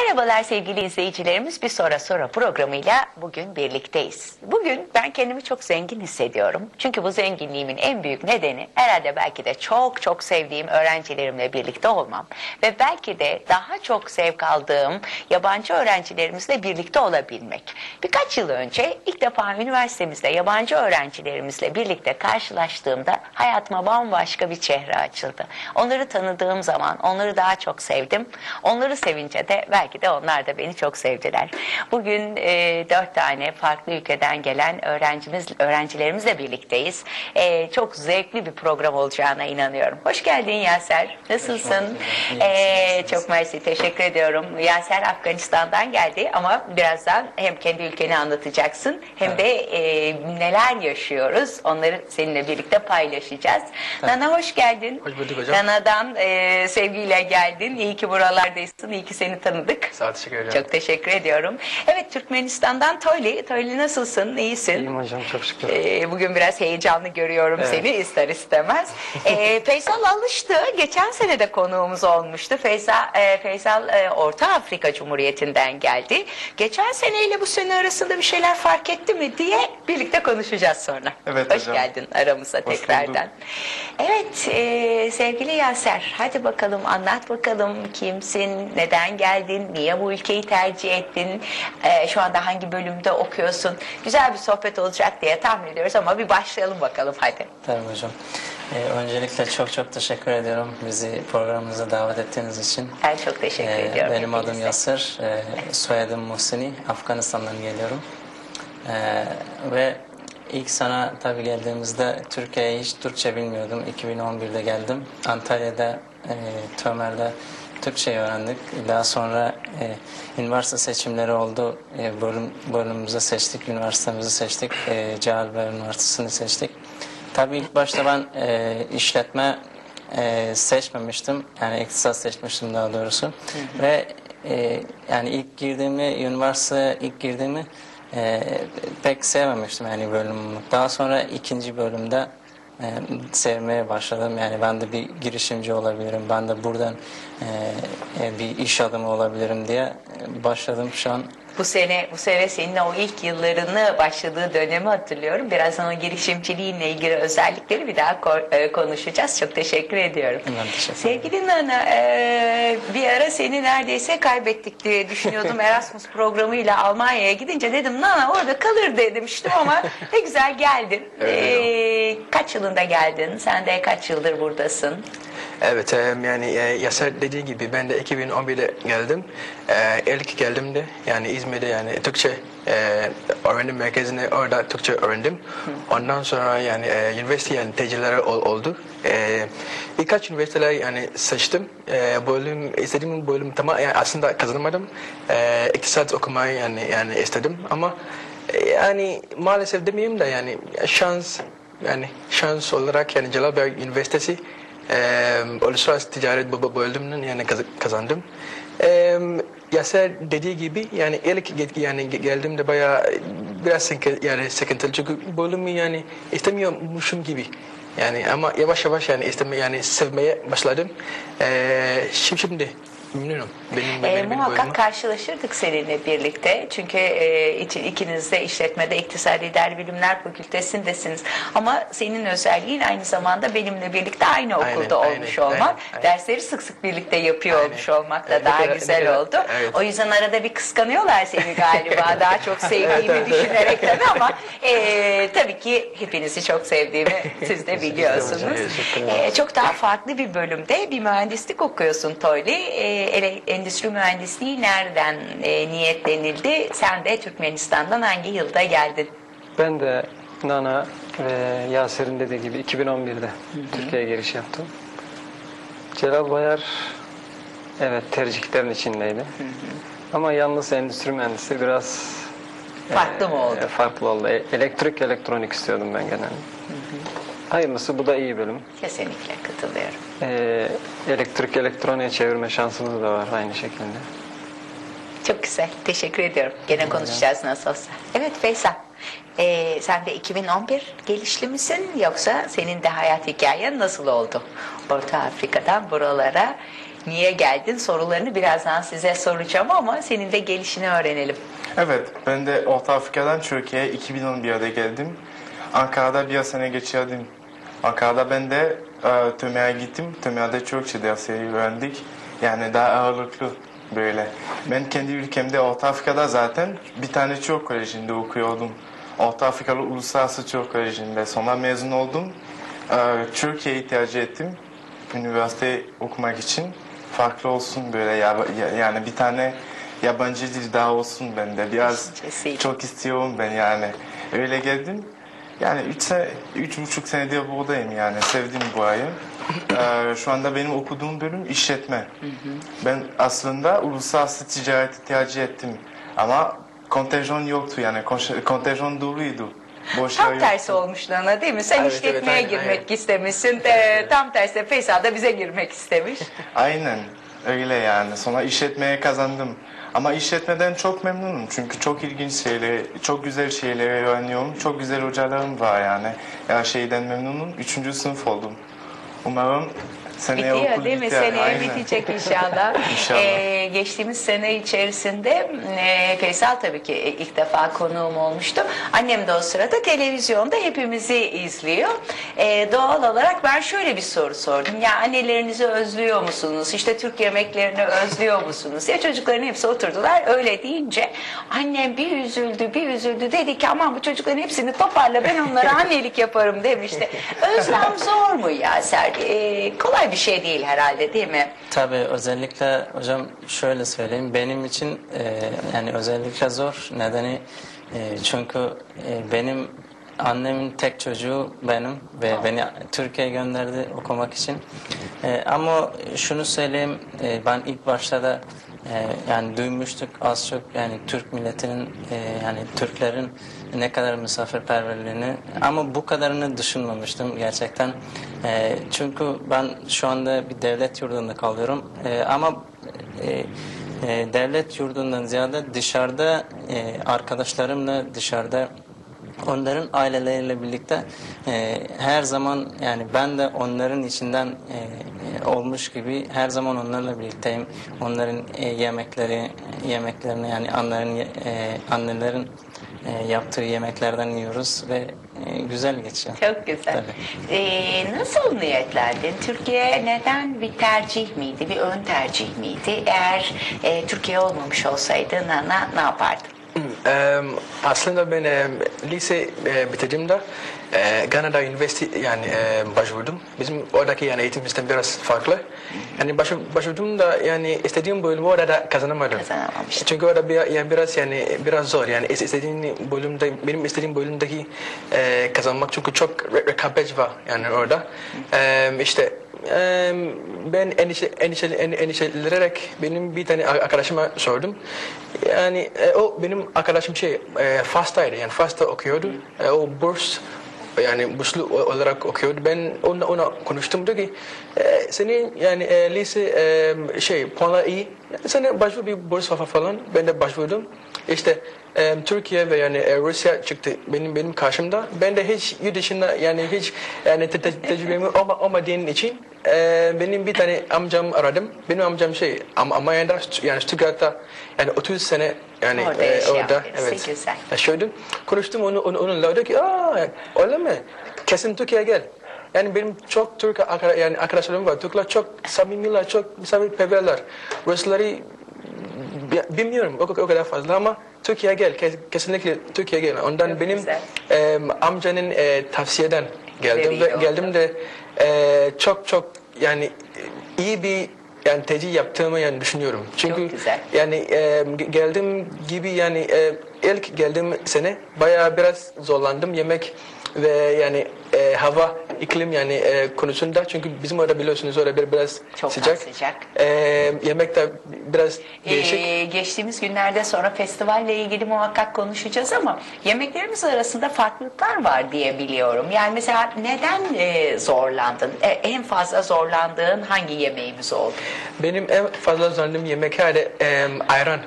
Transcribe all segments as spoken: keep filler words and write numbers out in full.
Merhabalar sevgili izleyicilerimiz. Bir Sonra Sonra programıyla bugün birlikteyiz. Bugün ben kendimi çok zengin hissediyorum. Çünkü bu zenginliğimin en büyük nedeni herhalde belki de çok çok sevdiğim öğrencilerimle birlikte olmam. Ve belki de daha çok zevk aldığım yabancı öğrencilerimizle birlikte olabilmek. Birkaç yıl önce ilk defa üniversitemizde yabancı öğrencilerimizle birlikte karşılaştığımda hayatıma bambaşka bir çehre açıldı. Onları tanıdığım zaman onları daha çok sevdim. Onları sevince de belki de onlar da beni çok sevdiler. Bugün e, dört tane farklı ülkeden gelen öğrencimiz, öğrencilerimizle birlikteyiz. E, çok zevkli bir program olacağına inanıyorum. Hoş geldin Yaser. Nasılsın? E, çok mersi. Teşekkür ediyorum. Yaser Afganistan'dan geldi ama birazdan hem kendi ülkeni anlatacaksın hem de e, neler yaşıyoruz onları seninle birlikte paylaşacağız. Evet. Nana hoş geldin. Hoş bulduk hocam. Nana'dan e, sevgiyle geldin. İyi ki buralardaysın. İyi ki seni tanıdık. Sağ ol, teşekkür ederim. Çok teşekkür ediyorum. Evet, Türkmenistan'dan Toyli. Toyli nasılsın? İyisin? İyiyim hocam, çok şükür. Ee, bugün biraz heyecanlı görüyorum Evet. seni ister istemez. Ee, Feysal alıştı. Geçen sene de konuğumuz olmuştu. Feysal, e, Feysal e, Orta Afrika Cumhuriyeti'nden geldi. Geçen seneyle bu sene arasında bir şeyler fark etti mi diye birlikte konuşacağız sonra. Evet Hoş hocam. geldin aramıza Hoş tekrardan. bulduk. Evet e, sevgili Yaser, hadi bakalım anlat bakalım kimsin, neden geldin, niye bu ülkeyi tercih ettin, e, şu anda hangi bölümde okuyorsun? Güzel bir sohbet olacak diye tahmin ediyoruz ama bir başlayalım bakalım hadi. Tabii hocam. Ee, öncelikle çok çok teşekkür ediyorum bizi programınıza davet ettiğiniz için. Ben çok teşekkür Ee, ediyorum. Benim adım hepinize. Yasir, ee, soyadım Muhsini, Afganistan'dan geliyorum. Ee, ve ilk sana tabii geldiğimizde Türkiye'ye hiç Türkçe bilmiyordum. iki bin on birde geldim. Antalya'da, e, Tömer'de Türkçeyi öğrendik. Daha sonra e, üniversite seçimleri oldu. E, bölüm, bölümümüzü seçtik, üniversitemizi seçtik. E, Cağalbey Üniversitesi'ni seçtik. Tabii ilk başta ben e, işletme e, seçmemiştim. Yani iktisat seçmiştim daha doğrusu. Hı hı. Ve e, yani ilk girdiğimi, üniversiteye ilk girdiğimi e, pek sevmemiştim yani bölümümü. Daha sonra ikinci bölümde e, sevmeye başladım. Yani ben de bir girişimci olabilirim. Ben de buradan e, e, bir iş adamı olabilirim diye başladım şu an. Bu sene, bu sene senin o ilk yıllarını başladığı dönemi hatırlıyorum. Birazdan o girişimciliğinle ilgili özellikleri bir daha konuşacağız. Çok teşekkür ediyorum. Ben teşekkür ederim. Sevgili Nana, bir ara seni neredeyse kaybettik diye düşünüyordum. Erasmus programıyla Almanya'ya gidince dedim Nana orada kalır demiştim ama ne güzel geldin. Evet, ee, kaç yılında geldin? Sen de kaç yıldır buradasın? Evet, yani Yaser dediği gibi ben de iki bin on birde geldim. İlk geldiğimde yani İzmir'de yani Türkçe öğrenim merkezine orada Türkçe öğrendim. Ondan sonra yani üniversite yani tercihleri oldu. Birkaç üniversiteler yani seçtim. Bölüm istediğim bölüm tamam yani aslında kazanamadım. İktisat okumayı yani yani istedim ama yani maalesef demeyeyim de yani şans yani şans olarak yani Cağalbey Üniversitesi Ee, uluslararası ticaret bölümünün yani kazandım. Ee, Yaser dediği gibi yani ilk yani geldiğimde bayağı biraz sıkıntı, yani sıkıntılı çünkü bölümü yani istemiyormuşum gibi. Yani ama yavaş yavaş yani isteme yani sevmeye başladım. Ee, şimdi şimdi memnunum. Benim, E, benim muhakkak bölümüm. karşılaşırdık seninle birlikte. Çünkü e, ikiniz de işletmede İktisadi İdari Bilimler Fakültesindesiniz. Ama senin özelliğin aynı zamanda benimle birlikte aynı okulda Aynen, olmuş aynen, olmak. aynen, aynen. Dersleri sık sık birlikte yapıyor Aynen. olmuş olmak da Evet, daha ne kadar- güzel ne kadar- oldu. evet. O yüzden arada bir kıskanıyorlar seni galiba. Daha çok sevdiğimi düşünerek tabii ama e, tabii ki hepinizi çok sevdiğimi siz de biliyorsunuz. Teşekkür ederim. E, çok daha farklı bir bölümde bir mühendislik okuyorsun Toyli. E, ele- endüstri mühendisliği nereden e, niyetlenildi? Sen de Türkmenistan'dan hangi yılda geldin? Ben de Nana ve Yaser'in dediği gibi iki bin on birde Türkiye'ye giriş yaptım. Celal Bayar evet tercihlerin içindeydi. Hı hı. Ama yalnız endüstri mühendisliği biraz Farklı mı oldu? E, farklı oldu. E, elektrik elektronik istiyordum ben genelde. Hı hı. Hayırlısı bu da iyi bölüm. Kesinlikle katılıyorum. E, elektrik elektroniğe çevirme şansımız da var aynı şekilde. Çok güzel. Teşekkür ediyorum. Gene konuşacağız nasıl olsa. Evet Feysal. Ee, sen de iki bin on bir gelişli misin yoksa senin de hayat hikayen nasıl oldu? Orta Afrika'dan buralara Niye geldin? Sorularını birazdan size soracağım ama senin de gelişini öğrenelim. Evet, ben de Orta Afrika'dan Türkiye'ye iki bin on birde geldim. Ankara'da bir sene geçirdim. Ankara'da ben de e, TÖME'ye gittim. TÖME'de Türkçe dersleri öğrendik. Yani daha ağırlıklı böyle. Ben kendi ülkemde Orta Afrika'da zaten bir tane Türk Koleji'nde okuyordum. Orta Afrikalı Uluslararası Türk Koleji'nde. Sonra mezun oldum. E, Türkiye'yi tercih ettim. Üniversite okumak için. Farklı olsun böyle ya, yani bir tane yabancı dil daha olsun bende. Biraz Düşüncesi. çok istiyorum ben yani. Öyle geldim. Yani üç, sene, üç buçuk senedir buradayım yani. Sevdim burayı. Ee, şu anda benim okuduğum bölüm işletme. Ben aslında uluslararası ticareti tercih ettim. Ama kontenjan yoktu yani. Kon- Kontenjan doluydu. Boş yer Tam yoktu. tersi olmuş Nana değil mi? Sen Evet, işletmeye evet, aynen, girmek aynen. istemişsin. Ee, tam tersi de Faysal da bize girmek istemiş. Aynen öyle yani. Sonra işletmeye kazandım. Ama işletmeden çok memnunum. Çünkü çok ilginç şeyleri, çok güzel şeyleri öğreniyorum. Çok güzel hocalarım var yani. Her şeyden memnunum. Üçüncü sınıf oldum. Umarım seneye Bitiyor okul değil mi? biter. Seneye Aynen. bitecek inşallah. İnşallah. Ee, geçtiğimiz sene içerisinde e, Faysal tabii ki ilk defa konuğum olmuştu. Annem de o sırada televizyonda hepimizi izliyor. Ee, doğal olarak ben şöyle bir soru sordum. Ya annelerinizi özlüyor musunuz? İşte Türk yemeklerini özlüyor musunuz? Ya çocukların hepsi oturdular. Öyle deyince annem bir üzüldü, bir üzüldü. Dedi ki aman bu çocukların hepsini toparla ben onlara annelik yaparım demişti. Özlem zor mu ya Sergi? Ee, kolay bir şey değil herhalde değil mi? Tabii özellikle hocam şöyle söyleyeyim benim için e, yani özellikle zor nedeni e, çünkü e, benim annemin tek çocuğu benim ve beni Türkiye'ye gönderdi okumak için. E, ama şunu söyleyeyim e, ben ilk başta da e, yani duymuştuk az çok yani Türk milletinin e, yani Türklerin ne kadar misafirperverliğini ama bu kadarını düşünmemiştim gerçekten. E, çünkü ben şu anda bir devlet yurdunda kalıyorum e, ama e, e, devlet yurdundan ziyade dışarıda e, arkadaşlarımla dışarıda onların aileleriyle birlikte e, her zaman yani ben de onların içinden e, olmuş gibi her zaman onlarla birlikteyim. Onların e, yemekleri yemeklerini yani annelerin e, annelerin e, yaptığı yemeklerden yiyoruz ve e, güzel geçiyor. Çok güzel. Tabii. Ee, nasıl niyetlendin? Türkiye neden bir tercih miydi, bir ön tercih miydi? Eğer e, Türkiye olmamış olsaydı Nana ne yapardın? Eee, aslında ben eee, lise eee, bitirdiğimde eee, Kanada Üniversitesi yani eee, başvurdum. Bizim oradaki yani eğitim sistemi biraz farklı. Yani başvur, başvurduğumda yani istediğim bölümü orada kazanamadım. Kazanamamıştın. Çünkü orada bir, yani biraz yani biraz zor yani istediğim bölümde benim istediğim bölümdeki eee, kazanmak çünkü çok re- rekabet var yani orada. Eee işte Eee, ben endişe, endişe, endişelerek benim bir tane arkadaşıma sordum. Yani e, o benim arkadaşım şey e, Fas'taydı yani Fas'ta okuyordu. E, o burs yani burslu olarak okuyordu. Ben onunla, ona konuştum dedi ki e, senin yani e, lise e, şey puanlar iyi. Yani sana başvur bir burs var falan. Ben de başvurdum. İşte e, Türkiye ve yani e, Rusya çıktı benim benim karşımda. Ben de hiç yurt dışında yani hiç yani te, te, tecrübemi olma, olmadığım için e, benim bir tane amcam aradım. Benim amcam şey Am Almanya'da yani Stuttgart'ta yani otuz sene yani Orada e, yaşayan orada birisi, evet. güzel. Yaşıyordum. Konuştum onu, onu onunla dedi ki aa öyle mi? Kesin Türkiye'ye gel. Yani benim çok Türk arkadaş, yani arkadaşlarım var. Türkler çok samimiler, çok misafirperverler. Rusları bilmiyorum o, o kadar fazla ama Türkiye'ye gel. Kesinlikle Türkiye'ye gel. Ondan Çok benim güzel. e, amcanın e, tavsiyeden geldim Veriyle ve oldu. geldim de e, çok çok yani iyi bir yani tercih yaptığımı yani düşünüyorum. Çünkü Çok güzel. yani e, geldim gibi yani e, ilk geldiğim sene bayağı biraz zorlandım yemek ve yani e, hava iklim yani e, konusunda çünkü bizim orada biliyorsunuz orada bir- biraz Çok sıcak. sıcak. E, yemek de biraz değişik. Ee, geçtiğimiz günlerde sonra festivalle ilgili muhakkak konuşacağız ama yemeklerimiz arasında farklılıklar var diye biliyorum. Yani mesela neden e, zorlandın? E, en fazla zorlandığın hangi yemeğimiz oldu? Benim en fazla zorlandığım yemek herhalde e, ayran.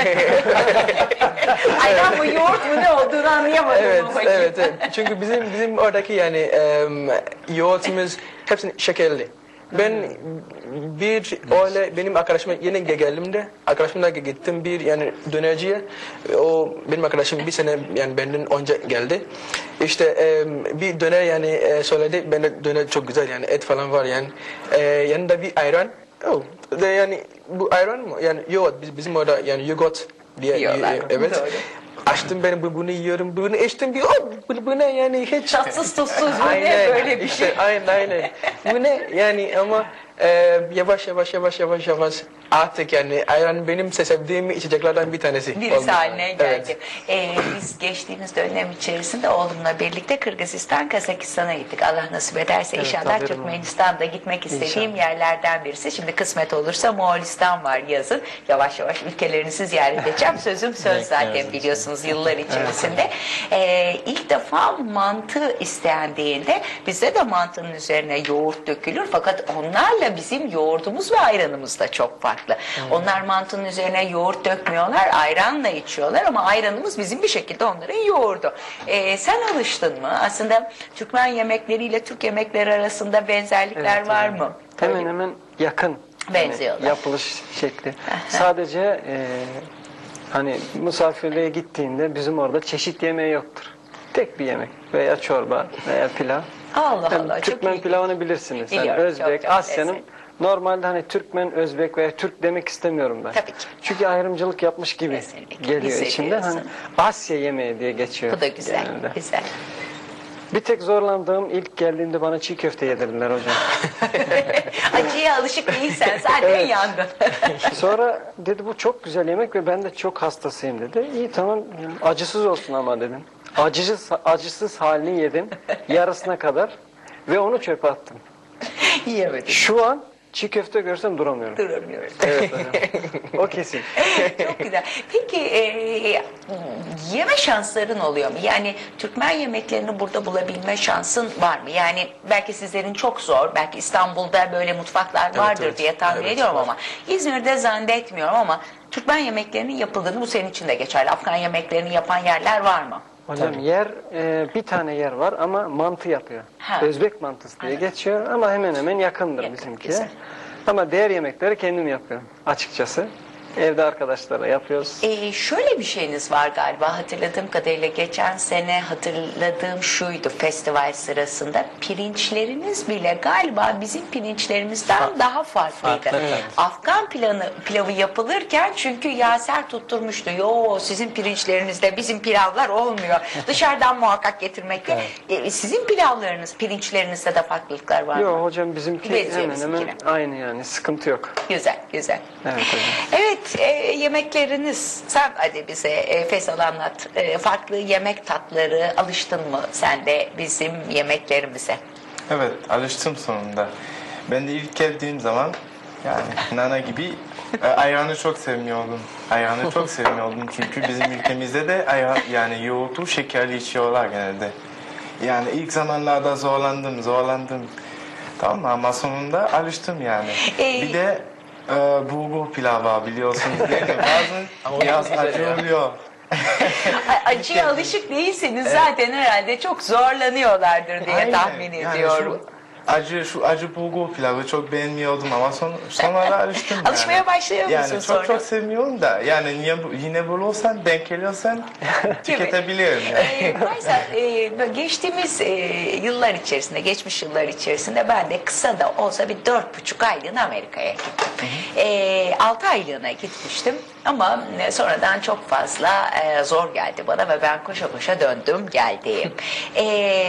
Ayran mı yoğurt mu ne olduğunu anlayamadım. Evet, ama. evet, evet. Çünkü bizim bizim oradaki yani e, yoğurtumuz hepsini şekerli. Ben bir öyle benim arkadaşıma yine geldim de arkadaşımla gittim bir yani dönerciye. O benim arkadaşım bir sene yani benden önce geldi. İşte e, bir döner yani e, söyledi. Ben de döner çok güzel yani et falan var yani. E, yanında bir ayran. Oh, de yani bu ayran mı? Yani yoğurt biz, bizim orada yani yoğurt diye Yiyorlar, evet. doğru. Açtım ben bu- bunu yiyorum, bunu içtim bir oh, bu, bu ne yani hiç Tatsız tuzsuz bu ne aynen, böyle bir işte, şey. aynen aynen. Bu ne yani ama e, yavaş yavaş yavaş yavaş yavaş artık yani ayran benim sevdiğim içeceklerden bir tanesi. Birisi oldu. haline geldi. Evet. Ee, biz geçtiğimiz dönem içerisinde oğlumla birlikte Kırgızistan, Kazakistan'a gittik. Allah nasip ederse Evet, inşallah haberim Türkmenistan'da gitmek istediğim İnşallah. yerlerden birisi. Şimdi kısmet olursa Moğolistan var yazın. Yavaş yavaş ülkelerinizi ziyaret edeceğim. Sözüm söz Bekleriz zaten inşallah. biliyorsunuz yıllar içerisinde. Ee, ilk defa mantı istendiğinde bizde de mantının üzerine yoğurt dökülür. Fakat onlarla bizim yoğurdumuz ve ayranımız da çok farklı. Onlar mantının üzerine yoğurt dökmüyorlar, ayranla içiyorlar ama ayranımız bizim bir şekilde onların yoğurdu. Ee, sen alıştın mı? Aslında Türkmen yemekleriyle Türk yemekleri arasında benzerlikler Evet, var evet. mı? Hemen hemen yakın. Benziyorlar. Yani yapılış şekli. Sadece e, hani misafirliğe gittiğinde bizim orada çeşit yemeği yoktur. Tek bir yemek veya çorba veya pilav. Allah Yani Allah, çok Türkmen ilginç. pilavını bilirsiniz. Yani Biliyorum, Özbek, çok, çok Asya'nın lezzetli. normalde hani Türkmen, Özbek veya Türk demek istemiyorum ben. Tabii ki. Çünkü ayrımcılık yapmış gibi Kesinlikle, geliyor içimden. Hani hissediyorsun. Asya yemeği diye geçiyor. Bu da güzel, genelde. güzel. Bir tek zorlandığım ilk geldiğimde bana çiğ köfte yedirdiler hocam. Acıya alışık değilsen zaten yandın. Sonra dedi bu çok güzel yemek ve ben de çok hastasıyım dedi. İyi tamam acısız olsun ama dedim. Acısız, acısız halini yedim yarısına kadar ve onu çöpe attım. Yiyemedim. Şu an çiğ köfte görsem duramıyorum. Duramıyoruz. Evet hocam. O kesin. Çok güzel. Peki e, yeme şansların oluyor mu? Yani Türkmen yemeklerini burada bulabilme şansın var mı? Yani belki sizlerin çok zor, belki İstanbul'da böyle mutfaklar vardır evet. diye tahmin Evet, ediyorum var. ama İzmir'de zannetmiyorum ama Türkmen yemeklerinin yapıldığını bu senin için de geçerli. Afgan yemeklerini yapan yerler var mı? Hocam yer e, bir tane yer var ama mantı yapıyor. Ha. Özbek mantısı diye Anladım. geçiyor ama hemen hemen yakındır Yakın, bizimki. güzel. Ama diğer yemekleri kendim yapıyorum açıkçası. Evde arkadaşlarla yapıyoruz. Ee, şöyle bir şeyiniz var galiba hatırladığım kadarıyla geçen sene hatırladığım şuydu festival sırasında pirinçleriniz bile galiba bizim pirinçlerimizden daha farklıydı. farklı, evet. Afgan planı, pilavı yapılırken çünkü Yaser tutturmuştu. Yo sizin pirinçlerinizde bizim pilavlar olmuyor. Dışarıdan muhakkak getirmekte. Ee, sizin pilavlarınız, pirinçlerinizde de farklılıklar var mı? Yok hocam bizimki Benziyor hemen hemen bizimkine. aynı yani sıkıntı yok. Güzel, güzel. Evet hocam. Evet, e, yemekleriniz, sen hadi bize e, Faysal anlat. E, farklı yemek tatları alıştın mı sen de bizim yemeklerimize? Evet, alıştım sonunda. Ben de ilk geldiğim zaman yani nana gibi e, ayranı çok sevmiyordum. Ayranı çok sevmiyordum çünkü bizim ülkemizde de ayran yani yoğurtu şekerli içiyorlar genelde. Yani ilk zamanlarda zorlandım, zorlandım. Tamam mı? Ama sonunda alıştım yani. Ee, Bir de e, bulgur pilavı biliyorsunuz değil mi? Bazen biraz güzel acı ya. oluyor. A- Acıya alışık değilseniz zaten herhalde çok zorlanıyorlardır diye Aynen. tahmin Yani ediyorum. şu acı şu acı bulgur pilavı çok beğenmiyordum ama son, sonra da alıştım yani. Alışmaya başlıyor musun yani çok sonra? çok sevmiyorum da yani yine, bu- yine bulursan denk geliyorsan tüketebilirim yani. Ee, Faysal, e, böyle geçtiğimiz e, yıllar içerisinde, geçmiş yıllar içerisinde ben de kısa da olsa bir dört buçuk aylığına Amerika'ya gittim. E, altı aylığına gitmiştim ama e, sonradan çok fazla e, zor geldi bana ve ben koşa koşa döndüm geldim. E,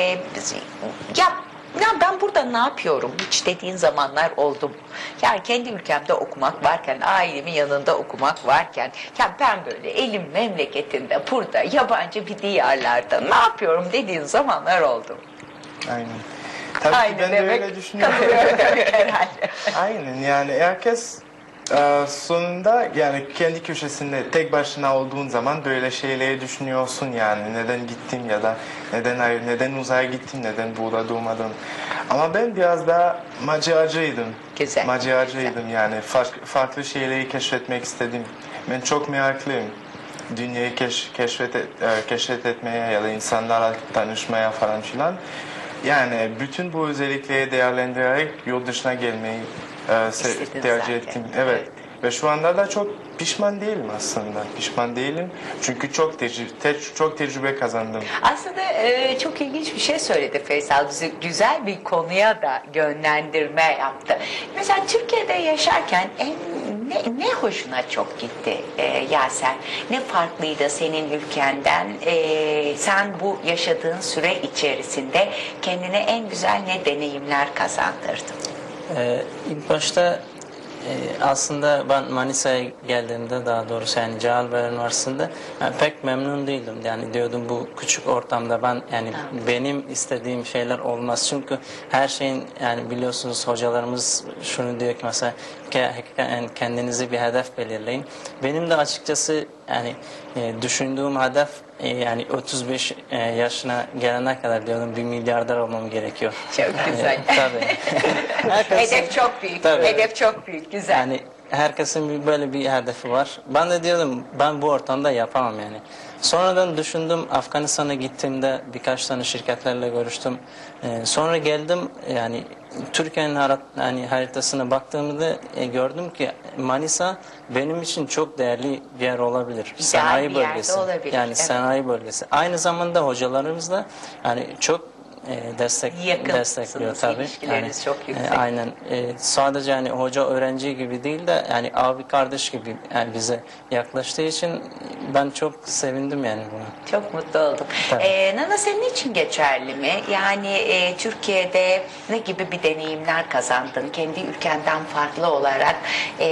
ya Ya ben burada ne yapıyorum hiç dediğin zamanlar oldu mu? Yani kendi ülkemde okumak varken, ailemin yanında okumak varken, ya ben böyle elim memleketinde, burada yabancı bir diyarlarda ne yapıyorum dediğin zamanlar oldu mu? Aynen. Tabii ki ben de demek, öyle düşünüyorum. katılıyorum demek herhalde. Aynen yani herkes e, sonunda yani kendi köşesinde tek başına olduğun zaman böyle şeyleri düşünüyorsun yani neden gittim ya da neden ayrı- neden uzaya gittim neden burada durmadım. Ama ben biraz daha maceracıydım. Güzel. Maceracıydım yani farklı, farklı şeyleri keşfetmek istedim. Ben çok meraklıyım. Dünyayı keş, keşfet, et- e, keşfet etmeye ya da insanlarla tanışmaya falan filan. Yani bütün bu özellikleri değerlendirerek yurt dışına gelmeyi e, se- İstedin tercih zaten. ettim. Evet. Evet. Ve şu anda da çok pişman değilim aslında. Pişman değilim. Çünkü çok tecrübe, te- çok tecrübe kazandım. Aslında e, çok ilginç bir şey söyledi Faysal. Bizi güzel bir konuya da yönlendirme yaptı. Mesela Türkiye'de yaşarken en, ne, ne hoşuna çok gitti e, Yaser? Ne farklıydı senin ülkenden? E, sen bu yaşadığın süre içerisinde kendine en güzel ne deneyimler kazandırdın? Ee, ilk başta e, aslında ben Manisa'ya geldiğimde, daha doğrusu yani Cağalbayar Üniversitesi'nde yani pek memnun değildim. Yani diyordum bu küçük ortamda ben yani benim istediğim şeyler olmaz. Çünkü her şeyin yani biliyorsunuz hocalarımız şunu diyor ki mesela ke- yani kendinizi bir hedef belirleyin. Benim de açıkçası yani e, düşündüğüm hedef e, yani otuz beş e, yaşına gelene kadar diyordum bir milyarder olmam gerekiyor. Çok güzel. E, tabii. Herkesin- Hedef çok büyük. Tabii. Hedef çok büyük. Güzel. Yani herkesin bir böyle bir hedefi var. Ben de diyordum ben bu ortamda yapamam yani. Sonradan düşündüm, Afganistan'a gittiğimde birkaç tane şirketlerle görüştüm. Ee, sonra geldim yani Türkiye'nin harit yani haritasına baktığımda e, gördüm ki Manisa benim için çok değerli bir yer olabilir. İdeal Sanayi bir yerde bölgesi. olabilir, Yani evet. sanayi bölgesi. Aynı zamanda hocalarımız da yani çok e, destek Yakınsınız, destekliyor tabii. ilişkileriniz çok yüksek. e, aynen. E, sadece yani hoca öğrenci gibi değil de yani abi kardeş gibi yani bize yaklaştığı için ben çok sevindim yani buna. Çok mutlu oldum. Tabii. Ee, Nana senin için geçerli mi? Yani e, Türkiye'de ne gibi bir deneyimler kazandın? Kendi ülkenden farklı olarak e,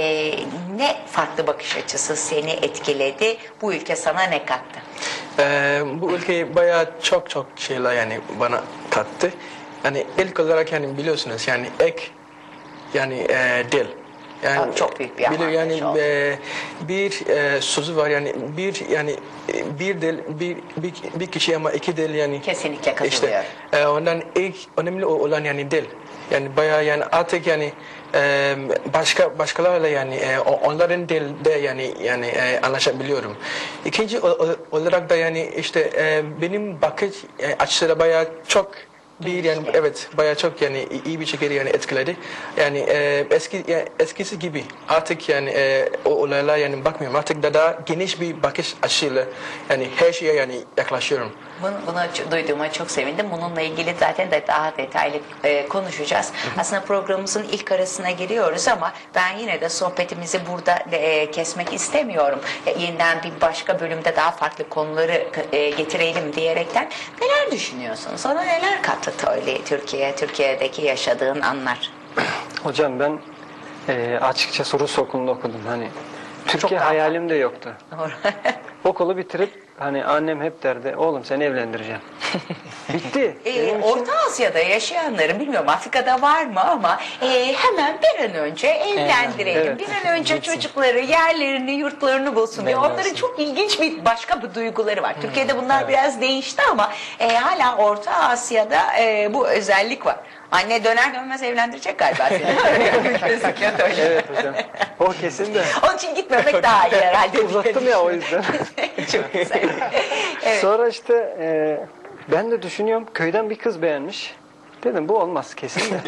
ne farklı bakış açısı seni etkiledi? Bu ülke sana ne kattı? Ee, bu ülkeyi bayağı çok çok şeyler yani bana kattı. Yani ilk olarak yani biliyorsunuz yani ek yani e, dil. Yani Tabii çok büyük bir biliyor avantaj yani oldu. e, bir e, sözü var yani bir yani e, bir dil bir, bir bir kişi ama iki dil yani Kesinlikle katılıyorum. işte e, ondan ilk önemli olan yani dil. Yani bayağı yani artık yani e, başka başkalarla yani e, o- onların dilde yani yani e, anlaşabiliyorum. İkinci o- o- olarak da yani işte e, benim bakış e, açıları bayağı çok bir yani evet bayağı çok yani iyi bir şekilde yani etkiledi. Yani e, eski yani eskisi gibi artık yani e, o olaylar yani bakmıyorum. Artık da daha geniş bir bakış açıyla yani her şeye yani yaklaşıyorum. Bunu, bunu ç- duyduğuma çok sevindim. Bununla ilgili zaten de daha detaylı e, konuşacağız. Aslında programımızın ilk arasına giriyoruz ama ben yine de sohbetimizi burada e, kesmek istemiyorum. E, yeniden bir başka bölümde daha farklı konuları e, getirelim diyerekten neler düşünüyorsun? Sana neler kattı Toyli Türkiye, Türkiye'deki yaşadığın anlar? Hocam ben e, açıkçası Rus okulunda okudum. Hani Türkiye daha hayalim de yoktu. Doğru. Okulu bitirip hani annem hep derdi oğlum seni evlendireceğim. Bitti. Ee, Benim için- Orta Asya'da yaşayanların bilmiyorum Afrika'da var mı ama e, hemen bir an önce evlendirelim. Evet. Bir an önce çocukları yerlerini yurtlarını bulsun diye. Belli Onların olsun. çok ilginç bir başka bir duyguları var. Türkiye'de bunlar biraz değişti ama e, hala Orta Asya'da e, bu özellik var. Anne döner dönmez evlendirecek galiba seni. Öyle. Evet hocam. O kesin de. Onun için gitmemek daha iyi herhalde. diye Uzattım ya o düşünüyorum. yüzden. Çok güzel. Evet. Sonra işte e, ben de düşünüyorum köyden bir kız beğenmiş. Dedim bu olmaz kesin de.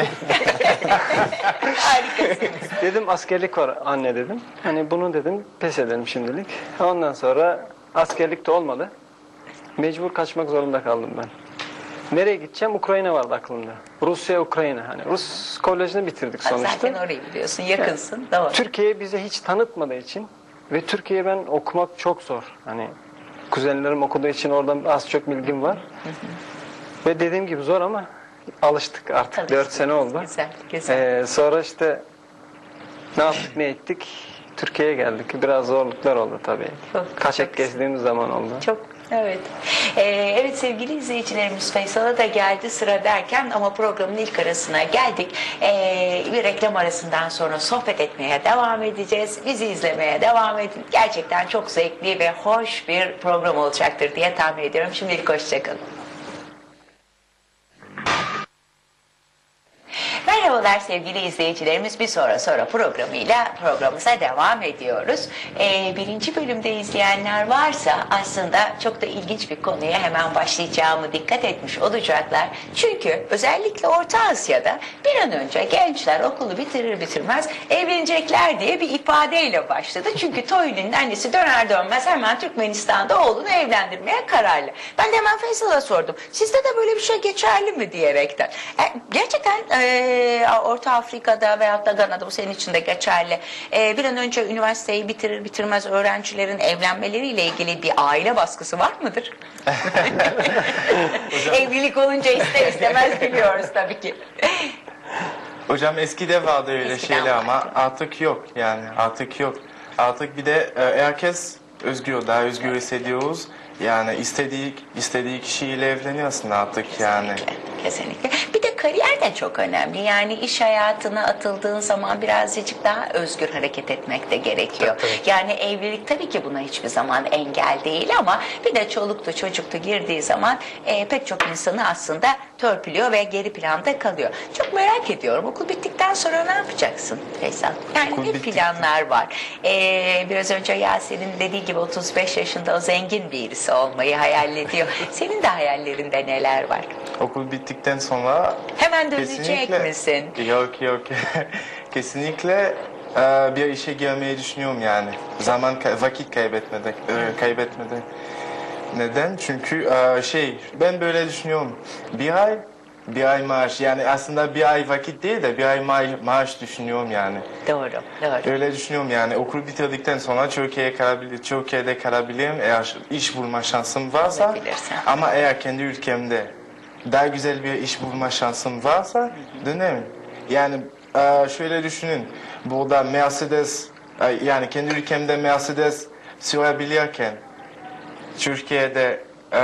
Harikasınız. Dedim askerlik var anne dedim. Hani bunu dedim pes edelim şimdilik. Ondan sonra askerlik de olmadı. Mecbur kaçmak zorunda kaldım ben. Nereye gideceğim? Ukrayna vardı aklımda. Rusya, Ukrayna. Hani Rus kolejini bitirdik sonuçta. Zaten orayı biliyorsun, yakınsın. Doğru. Türkiye bize hiç tanıtmadığı için ve Türkiye'ye ben okumak çok zor. Hani kuzenlerim okuduğu için oradan az çok bilgim var. Ve dediğim gibi zor ama alıştık artık. Tabii Dört işte. sene oldu. Güzel, güzel. Ee, sonra işte ne yaptık ne ettik? Türkiye'ye geldik. Biraz zorluklar oldu tabii. Çok, Kaçak çok gezdiğimiz zaman oldu. Çok evet. Ee, evet sevgili izleyicilerimiz Faysal'a da geldi sıra derken ama programın ilk arasına geldik. Ee, bir reklam arasından sonra sohbet etmeye devam edeceğiz. Bizi izlemeye devam edin. Gerçekten çok zevkli ve hoş bir program olacaktır diye tahmin ediyorum. Şimdilik hoşçakalın. Merhaba Merhabalar sevgili izleyicilerimiz. Bir sonra sonra programıyla programımıza devam ediyoruz. Ee, birinci bölümde izleyenler varsa aslında çok da ilginç bir konuya hemen başlayacağımı dikkat etmiş olacaklar. Çünkü özellikle Orta Asya'da bir an önce gençler okulu bitirir bitirmez evlenecekler diye bir ifadeyle başladı. Çünkü Toylin'in annesi döner dönmez hemen Türkmenistan'da oğlunu evlendirmeye kararlı. Ben de hemen Feysal'a sordum. Sizde de böyle bir şey geçerli mi diyerekten. E, gerçekten e, Orta Afrika'da veyahut da Gana'da bu senin için de geçerli. E, bir an önce üniversiteyi bitirir bitirmez öğrencilerin evlenmeleriyle ilgili bir aile baskısı var mıdır? Evlilik olunca ister istemez biliyoruz tabii ki. Hocam eskide vardı öyle Eskiden şeyler ama vardı. artık yok yani artık yok. Artık bir de e, herkes özgür, daha özgür hissediyoruz. Yani istediği istediği kişiyle evleniyorsun artık yani. Kesinlikle, kesinlikle. Bir de kariyer de çok önemli. Yani iş hayatına atıldığın zaman birazcık daha özgür hareket etmek de gerekiyor. Tabii, tabii. Yani evlilik tabii ki buna hiçbir zaman engel değil ama bir de çoluklu çocuklu girdiği zaman e, pek çok insanı aslında törpülüyor ve geri planda kalıyor. Çok merak ediyorum. Okul bittikten sonra ne yapacaksın Faysal? Yani Okul ne bittik- planlar var? E, biraz önce Yasin'in dediği gibi otuz beş yaşında o zengin birisi olmayı hayal ediyor. Senin de hayallerinde neler var? Okul bittikten sonra Hemen dönecek kesinlikle misin? yok yok kesinlikle e, bir işe girmeyi düşünüyorum yani. Zaman kay- vakit kaybetmeden e, kaybetmeden. Neden? Çünkü e, şey ben böyle düşünüyorum. Bir ay bir ay maaş yani aslında bir ay vakit değil de bir ay ma- maaş düşünüyorum yani. Doğru, doğru. Öyle düşünüyorum yani okul bitirdikten sonra Türkiye'ye kalabilir, Türkiye'de kalabilirim eğer iş bulma şansım varsa. Olabilirse. Ama eğer kendi ülkemde daha güzel bir iş bulma şansım varsa dönerim. Yani e, şöyle düşünün, burada Mercedes, e, yani kendi ülkemde Mercedes sürebilirken Türkiye'de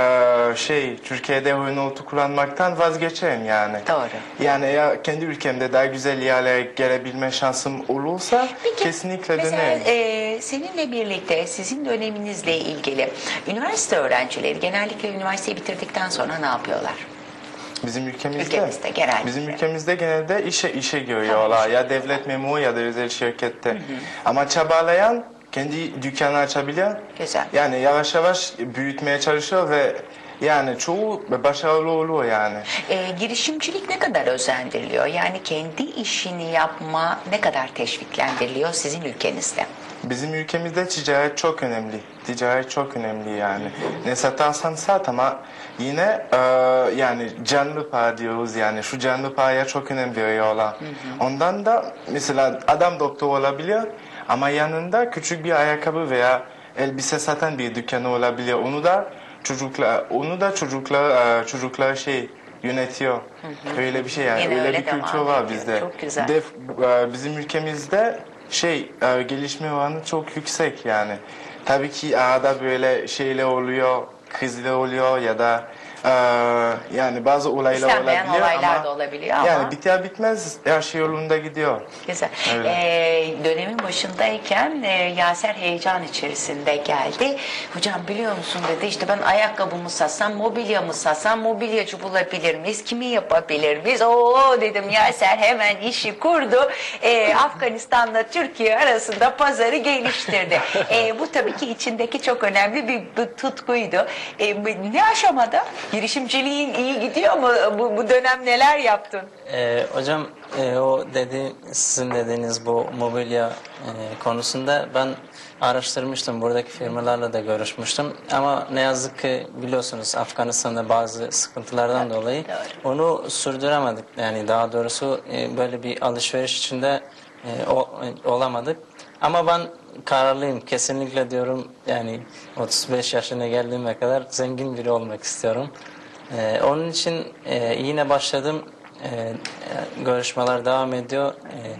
e, şey, Türkiye'de Renault'u kullanmaktan vazgeçerim yani. Doğru. Yani eğer kendi ülkemde daha güzel yerlere gelebilme şansım olursa Peki, kesinlikle mesela dönerim. e, seninle birlikte sizin döneminizle ilgili üniversite öğrencileri genellikle üniversiteyi bitirdikten sonra ne yapıyorlar? Bizim ülkemizde, Ülkemizde genellikle. bizim ülkemizde genelde işe işe giriyorlar ya devlet memuru ya da özel şirkette. Ama çabalayan kendi dükkanı açabilir. Güzel. Yani yavaş yavaş büyütmeye çalışıyor ve yani çoğu başarılı oluyor yani. E, girişimcilik ne kadar özendiriliyor? Yani kendi işini yapma ne kadar teşviklendiriliyor sizin ülkenizde? Bizim ülkemizde ticaret çok önemli. Ticaret çok önemli yani. Ne satarsan sat ama yine e, yani canlı para diyoruz yani. Şu canlı paraya çok önem veriyorlar. Ondan da mesela adam doktor olabilir ama yanında küçük bir ayakkabı veya elbise satan bir dükkanı olabilir. Onu da çocuklar, onu da çocuklar, e, çocuklar şey yönetiyor. Öyle bir şey yani. Yine öyle, öyle bir kültür devam var ediyor. bizde. Çok güzel. Bir de e, bizim ülkemizde şey e, gelişme oranı çok yüksek yani. Tabii ki arada böyle şeyler oluyor, krizler oluyor ya da e, yani bazı olaylar İstenmeyen olabiliyor olaylar ama da olabiliyor ama. yani biter bitmez her şey yolunda gidiyor. Güzel. Öyle. Ee, dönemin başındayken e, Yaser heyecan içerisinde geldi. Hocam biliyor musun dedi işte ben ayakkabımı satsam, mobilyamı satsam mobilyacı bulabilir miyiz? Kimi yapabilir miyiz? Oo dedim Yaser hemen işi kurdu. Ee, Afganistan'la Türkiye arasında pazarı geliştirdi. Ee, bu tabii ki içindeki çok önemli bir, bir tutkuydu. Ee, ne aşamada? Girişimciliğin iyi gidiyor mu? Bu, bu dönem neler yaptın? Ee, hocam e, o dedi sizin dediğiniz bu mobilya e, konusunda ben araştırmıştım. Buradaki firmalarla da görüşmüştüm. Ama ne yazık ki biliyorsunuz Afganistan'da bazı sıkıntılardan dolayı doğru. onu sürdüremedik. Yani daha doğrusu e, böyle bir alışveriş içinde e, o, e, olamadık. Ama ben kararlıyım. Kesinlikle diyorum yani otuz beş yaşına geldiğime kadar zengin biri olmak istiyorum. Ee, onun için e, yine başladım. E, görüşmeler devam ediyor.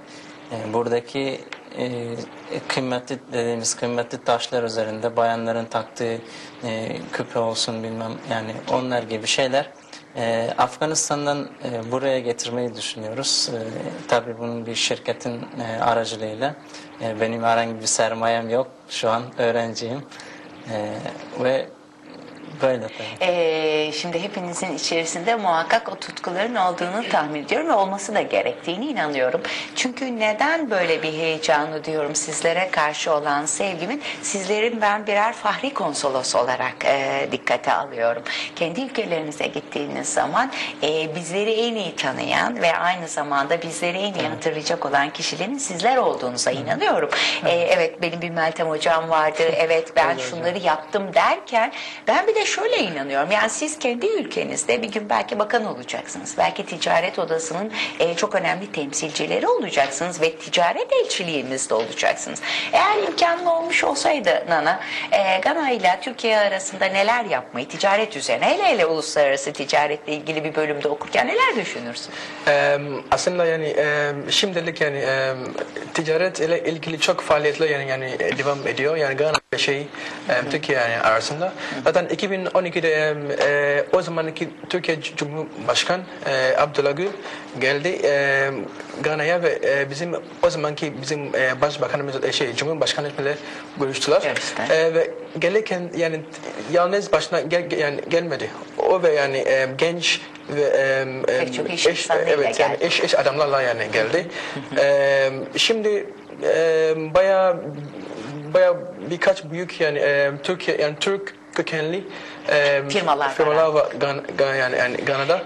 E, e, buradaki e, kıymetli dediğimiz kıymetli taşlar üzerinde bayanların taktığı e, küpe olsun bilmem yani onlar gibi şeyler. E, Afganistan'dan e, buraya getirmeyi düşünüyoruz. E, tabii bunun bir şirketin e, aracılığıyla. E, benim herhangi bir sermayem yok. Şu an öğrenciyim. E, ve Böyle tabii. Ee, şimdi hepinizin içerisinde muhakkak o tutkuların olduğunu tahmin ediyorum ve olması da gerektiğini inanıyorum. Çünkü neden böyle bir heyecanı diyorum sizlere karşı olan sevgimin, sizlerin ben birer fahri konsolos olarak e, dikkate alıyorum. Kendi ülkelerinize gittiğiniz zaman e, bizleri en iyi tanıyan ve aynı zamanda bizleri en iyi hatırlayacak olan kişilerin sizler olduğunuza inanıyorum. E, evet benim bir Meltem hocam vardı, evet ben şunları yaptım derken ben bir de şöyle inanıyorum. Yani siz kendi ülkenizde bir gün belki bakan olacaksınız. Belki ticaret odasının e, çok önemli temsilcileri olacaksınız ve ticaret elçiliğimizde olacaksınız. Eğer imkanın olmuş olsaydı Nana, e, Gana ile Türkiye arasında neler yapmayı, ticaret üzerine, hele hele uluslararası ticaretle ilgili bir bölümde okurken neler düşünürsün? Eee, aslında yani eee, şimdilik yani eee, ticaret ile ilgili çok faaliyetler yani yani devam ediyor. Yani Gana ve şey eee, Türkiye yani arasında. Zaten iki bin on ikide eee, o zamanki Türkiye Cumhurbaşkanı eee, Abdullah Gül geldi eee, Gana'ya ve eee, bizim o zamanki bizim eee, başbakanımız eee, şey Cumhurbaşkanı ile görüştüler. Görüştüler. Eee, ve gelirken yani yalnız başına gel, yani gelmedi. O ve yani eee, genç ve eee, Pek çok iş eş, insanlarıyla evet yani geldi. eş, eş adamlarla yani geldi. Eee, şimdi eee bayağı bayağı birkaç büyük yani eee, Türkiye yani Türk kökenli eee, Firmalar var. firmalar var Gan, Gan, yani, yani Gana'da.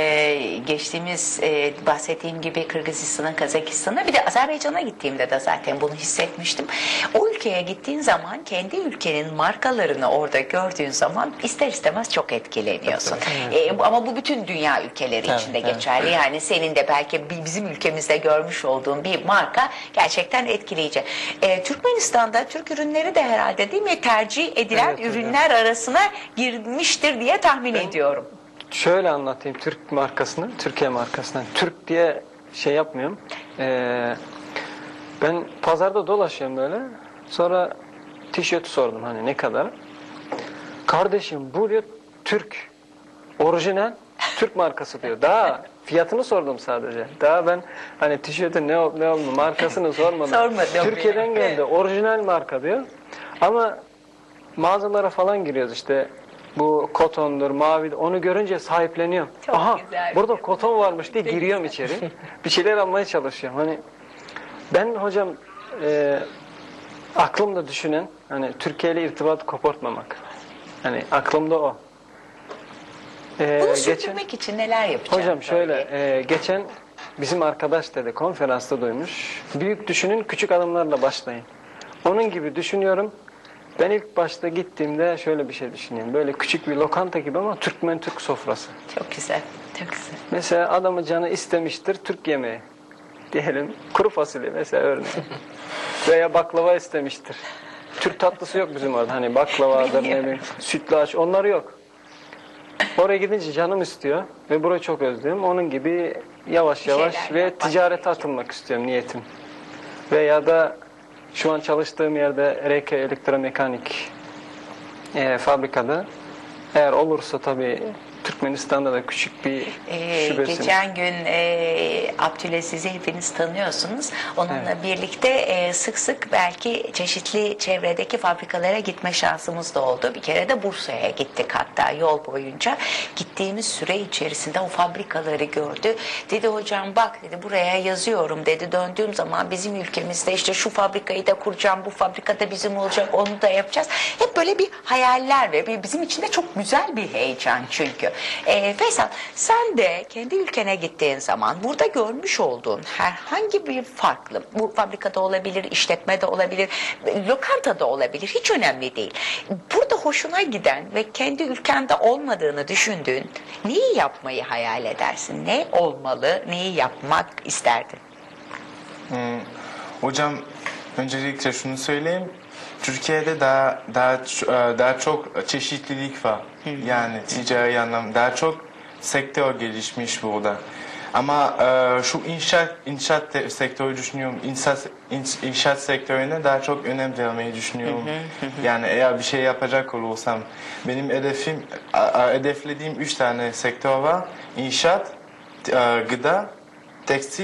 Ee, geçtiğimiz e, bahsettiğim gibi Kırgızistan'a, Kazakistan'a bir de Azerbaycan'a gittiğimde de zaten bunu hissetmiştim. O ülkeye gittiğin zaman kendi ülkenin markalarını orada gördüğün zaman ister istemez çok etkileniyorsun. Ee, ama bu bütün dünya ülkeleri Tabii, için de tabii. geçerli. Yani senin de belki bi- bizim ülkemizde görmüş olduğun bir marka gerçekten etkileyici. Ee, Türkmenistan'da Türk ürünleri de herhalde değil mi tercih edilen Evet, evet. ürünler arasına girmiştir diye tahmin ediyorum. Şöyle anlatayım Türk markasını, Türkiye markasını. Türk diye şey yapmıyorum. Ee, ben pazarda dolaşıyorum böyle. Sonra tişört sordum hani ne kadar. Kardeşim bu diyor Türk. Orijinal Türk markası diyor. Daha fiyatını sordum sadece. Daha ben hani tişörtün ne ol, ne oldu markasını sormadım. Sormadım. Türkiye'den geldi. Orijinal marka diyor. Ama mağazalara falan giriyoruz işte. Bu kotondur, mavi onu görünce sahipleniyorum. Çok Aha güzel. burada koton varmış diye giriyorum içeri. Bir şeyler almaya çalışıyorum. Hani ben hocam e, aklımda düşünen hani Türkiye ile irtibatı kopartmamak. Hani aklımda o. E, Bunu geçen, sürdürmek için neler yapacağım? hocam şöyle e, geçen bizim arkadaş dedi konferansta duymuş. Büyük düşünün, küçük adımlarla başlayın. Onun gibi düşünüyorum. Ben ilk başta gittiğimde şöyle bir şey düşünüyorum. Böyle küçük bir lokanta gibi ama Türkmen Türk sofrası. Çok güzel, çok güzel. Mesela adamı canı istemiştir Türk yemeği. Diyelim kuru fasulye mesela örneğin. Veya baklava istemiştir. Türk tatlısı yok bizim orada. Hani baklavadır ne Biliyorum. bileyim sütlaç onlar yok. Oraya gidince canım istiyor ve burayı çok özlüyorum. Onun gibi yavaş Bir yavaş şeyler ve yapmak ticarete gerekiyor. atılmak istiyorum niyetim. Veya da şu an çalıştığım yerde R K Elektromekanik e, fabrikada eğer olursa tabii Türkmenistan'da da küçük bir Ee, şubesi. geçen gün e, Abdülaziz'i hepiniz tanıyorsunuz. Onunla Evet. birlikte e, sık sık belki çeşitli çevredeki fabrikalara gitme şansımız da oldu. Bir kere de Bursa'ya gittik hatta yol boyunca. Gittiğimiz süre içerisinde o fabrikaları gördü. Dedi hocam bak dedi buraya yazıyorum dedi. Döndüğüm zaman bizim ülkemizde işte şu fabrikayı da kuracağım, bu fabrikada bizim olacak, onu da yapacağız. Hep böyle bir hayaller ve bizim için de çok güzel bir heyecan çünkü. Ee, Faysal sen de kendi ülkene gittiğin zaman burada görmüş olduğun herhangi bir farklı, bu fabrikada olabilir, işletmede olabilir, lokantada olabilir, hiç önemli değil. Burada hoşuna giden ve kendi ülkende olmadığını düşündüğün neyi yapmayı hayal edersin? Ne olmalı, neyi yapmak isterdin? Hmm, hocam öncelikle şunu söyleyeyim. Türkiye'de daha daha ç- daha çok çeşitlilik var. Yani ticari anlamda daha çok sektör gelişmiş burada. Ama e, şu inşaat inşaat te- sektörü düşünüyorum. İnşaat inş- inşaat sektörüne daha çok önem vermeyi düşünüyorum. Yani eğer bir şey yapacak olursam benim hedefim a- a- hedeflediğim üç tane sektör var. İnşaat, e, gıda, tekstil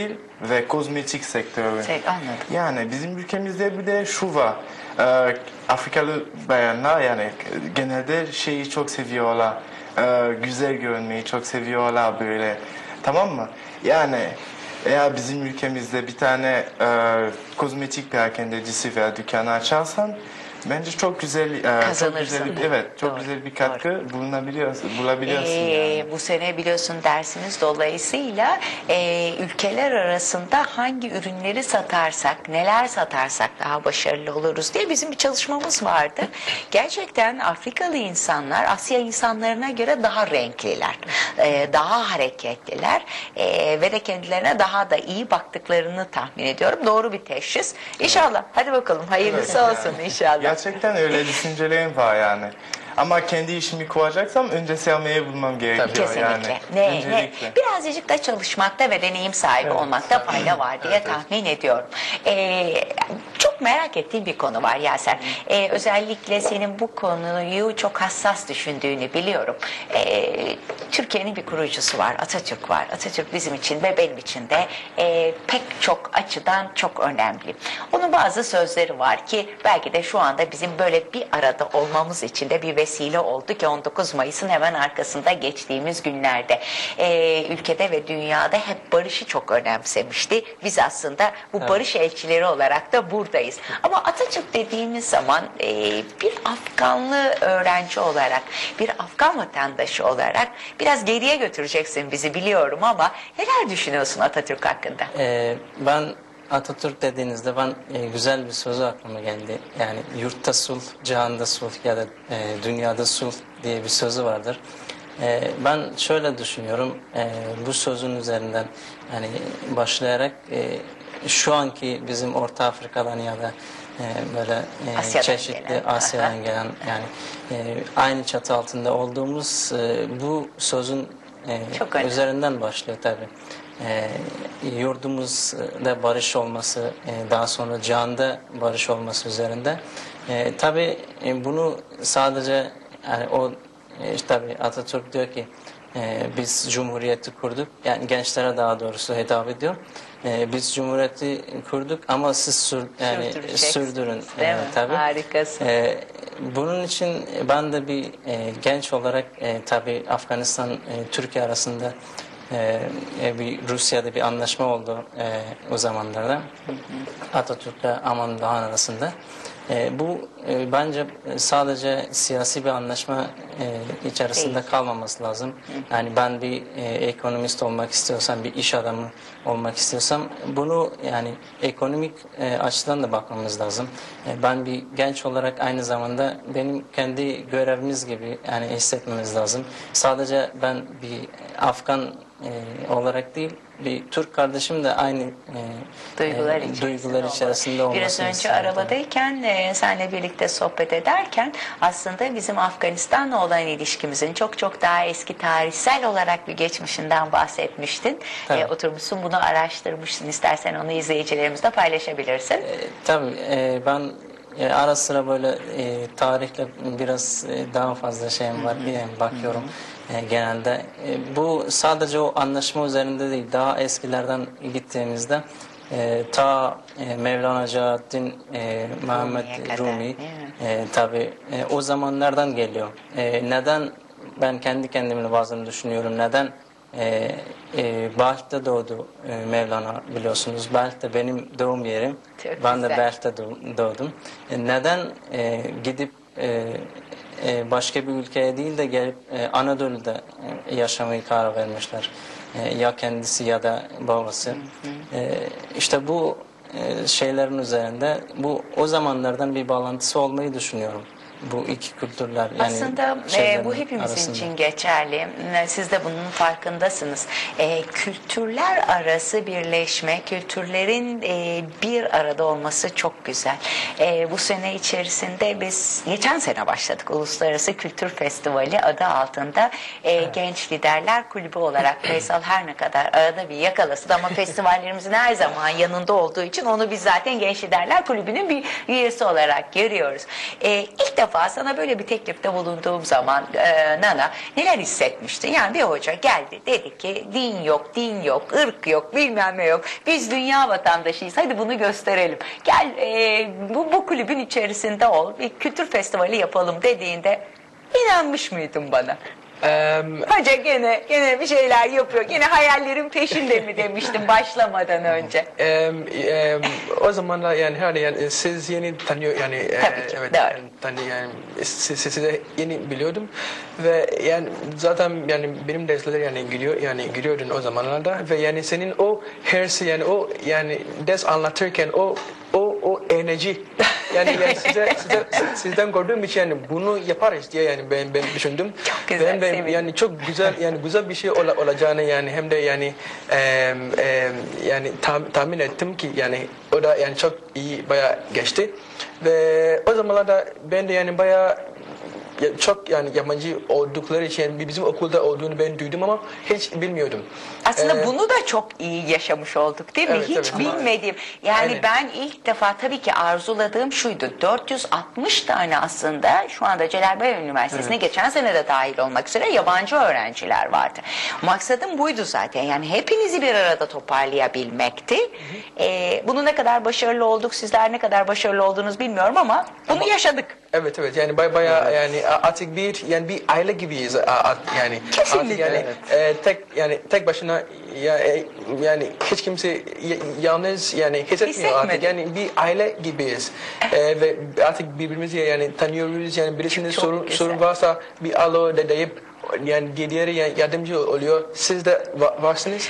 ve kozmetik sektörü. Şey, anladım. Yani bizim ülkemizde bir de şu var. Ee, Afrikalı bayanlar yani genelde şeyi çok seviyorlar. Ee, güzel görünmeyi çok seviyorlar böyle. Tamam mı? Yani eğer bizim ülkemizde bir tane e, kozmetik perakendecisi veya dükkanı açarsan bence çok güzel, e, çok Kazanırsın. güzel, bir- evet, çok Doğru, güzel bir katkı bulunabiliyorsun, bulabiliyorsun Ee, yani. Bu sene biliyorsun dersimiz dolayısıyla e, ülkeler arasında hangi ürünleri satarsak, neler satarsak daha başarılı oluruz diye bizim bir çalışmamız vardı. Gerçekten Afrikalı insanlar Asya insanlarına göre daha renkliler, e, daha hareketliler e, ve de kendilerine daha da iyi baktıklarını tahmin ediyorum. Doğru bir teşhis. İnşallah. Hadi bakalım. Hayırlısı Evet, olsun yani. inşallah. Gerçekten öyle düşüncelerim var yani. Ama kendi işimi kuracaksam önce sevmeyi bulmam gerekiyor Kesinlikle. yani. Ne, ne, Öncelikle. birazcık da çalışmakta ve deneyim sahibi Evet, olmakta evet. fayda var diye Evet, evet. tahmin ediyorum. Ee, çok merak ettiğim bir konu var Yaser. Ee, özellikle senin bu konuyu çok hassas düşündüğünü biliyorum. Ee, Türkiye'nin bir kurucusu var, Atatürk var. Atatürk bizim için ve benim için de e, pek çok açıdan çok önemli. Onun bazı sözleri var ki belki de şu anda bizim böyle bir arada olmamız için de bir vesile oldu ki on dokuz Mayıs'ın hemen arkasında geçtiğimiz günlerde e, ülkede ve dünyada hep barışı çok önemsemişti. Biz aslında bu barış elçileri olarak da buradayız. Ama Atatürk dediğimiz zaman e, bir Afganlı öğrenci olarak, bir Afgan vatandaşı olarak biraz geriye götüreceksin bizi biliyorum ama neler düşünüyorsun Atatürk hakkında? Ee, ben Atatürk dediğinizde ben e, güzel bir sözü aklıma geldi. Yani yurtta sulh, cihanda sulh ya da e, dünyada sulh diye bir sözü vardır. E, ben şöyle düşünüyorum, e, bu sözün üzerinden yani başlayarak e, şu anki bizim Orta Afrika'dan ya da e, böyle e, Asya'dan çeşitli gelen. Asya'dan gelen yani e, aynı çatı altında olduğumuz e, bu sözün e, Çok önemli. üzerinden başlıyor tabii. E, yurdumuzda barış olması, e, daha sonra cihanda barış olması üzerinde. E, tabii e, bunu sadece yani o e, işte tabii Atatürk diyor ki e, biz cumhuriyeti kurduk. Yani gençlere daha doğrusu hitap ediyor. E, biz cumhuriyeti kurduk ama siz sür, yani Sürdüreceksiniz, sürdürün. değil E, mi? tabii. Harikasın. E, bunun için ben de bir e, genç olarak e, tabii Afganistan e, Türkiye arasında e, bir Rusya'da bir anlaşma oldu e, o zamanlarda. Atatürk'le Aman Doğan arasında. E, bu e, bence sadece siyasi bir anlaşma e, içerisinde Değil. kalmaması lazım. Yani ben bir e, ekonomist olmak istiyorsam, bir iş adamı olmak istiyorsam bunu yani ekonomik e, açıdan da bakmamız lazım. E, ben bir genç olarak aynı zamanda benim kendi görevimiz gibi yani hissetmemiz lazım. Sadece ben bir Afgan e, olarak değil, bir Türk kardeşim de aynı e, Duygular e, içerisinde, duygular içerisinde olmasını Biraz önce istiyorum. arabadayken e, seninle birlikte sohbet ederken aslında bizim Afganistan'la olan ilişkimizin çok çok daha eski tarihsel olarak bir geçmişinden bahsetmiştin. Tabii. E, oturmuşsun bunu araştırmışsın. İstersen onu izleyicilerimizle paylaşabilirsin. E, tabii e, ben e, ara sıra böyle e, tarihle biraz e, daha fazla şeyim var diye bakıyorum. E, genelde e, bu sadece o anlaşma üzerinde değil, daha eskilerden gittiğimizde e, ta e, Mevlana Celaleddin e, Muhammed Rumi'ye kadar, Rumi değil mi? e, tabii e, o zamanlardan geliyor. E, neden ben kendi kendimle bazen düşünüyorum neden e, e, Belh'te doğdu e, Mevlana biliyorsunuz. Belh de benim doğum yerim. Çok ben de güzel. Belh'te doğ- doğdum. E, neden e, gidip e, e, başka bir ülkeye değil de gelip e, Anadolu'da e, yaşamayı karar vermişler. E, ya kendisi ya da babası. E, işte bu e, şeylerin üzerinde bu o zamanlardan bir bağlantısı olmayı düşünüyorum. Bu iki kültürler yani Aslında e, şeylerin bu hepimiz arasında. için geçerli. E, Siz de bunun farkındasınız. E, kültürler arası birleşme, kültürlerin e, bir arada olması çok güzel. E, bu sene içerisinde biz geçen sene başladık Uluslararası Kültür Festivali adı altında e, Genç Liderler Kulübü olarak Faysal her ne kadar arada bir yakalasın ama festivallerimizin her zaman yanında olduğu için onu biz zaten Genç Liderler Kulübü'nün bir üyesi olarak görüyoruz. E, ilk defa defa sana böyle bir teklifte bulunduğum zaman e, Nana neler hissetmiştin? Yani bir hoca geldi dedi ki din yok, din yok, ırk yok, bilmem ne yok. Biz dünya vatandaşıyız. Hadi bunu gösterelim. Gel e, bu, bu kulübün içerisinde ol. Bir kültür festivali yapalım dediğinde inanmış mıydın bana? Em, Hoca gene gene bir şeyler yapıyor. Gene hayallerin peşinde mi demiştim başlamadan önce. em, em, o zamanlar yani herhalde yani siz yeni tanıyor yani e, Tabii ki, evet doğru. yani, tanı, yani siz, sizi yeni biliyordum ve yani zaten yani benim dersler yani gidiyor yani giriyordun o zamanlarda ve yani senin o hırsı yani o yani ders anlatırken o o o enerji yani, yani size, size sizden gördüğüm için yani bunu yaparız diye yani ben ben düşündüm. Çok güzel, Ben, ben sevindim. yani çok güzel yani güzel bir şey ola, olacağını yani hem de yani e, e, yani tam, tahmin ettim ki yani o da yani çok iyi bayağı geçti ve o zamanlarda ben de yani bayağı ya- çok yani yabancı oldukları için yani bizim okulda olduğunu ben duydum ama hiç bilmiyordum. Aslında Ee, bunu da çok iyi yaşamış olduk değil mi? Evet, Hiç evet. bilmediğim. Yani Aynen. ben ilk defa tabii ki arzuladığım şuydu. dört yüz altmış tane aslında şu anda Celal Bayar Üniversitesi'ne geçen sene de dahil olmak üzere yabancı öğrenciler vardı. Maksadım buydu zaten. Yani hepinizi bir arada toparlayabilmekti. Ee, bunu ne kadar başarılı olduk, sizler ne kadar başarılı oldunuz bilmiyorum ama bunu yaşadık. Evet evet yani bay bayağı yani artık bir yani bir aile gibiyiz a- a- yani Kesinlikle. artık yani e, tek yani tek başına ya, e, yani hiç kimse y- yalnız yani hissetmiyor artık Hissetmedi. yani bir aile gibiyiz E, ve artık birbirimizi yani tanıyoruz yani birisinin Çok sorun güzel. sorun varsa bir alo de deyip yani diğeri yani yardımcı oluyor siz de va- varsınız